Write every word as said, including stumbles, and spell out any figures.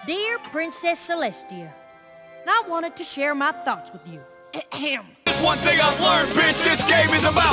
Dear Princess Celestia, I wanted to share my thoughts with you. There's one thing I've learned, bitch, this game is about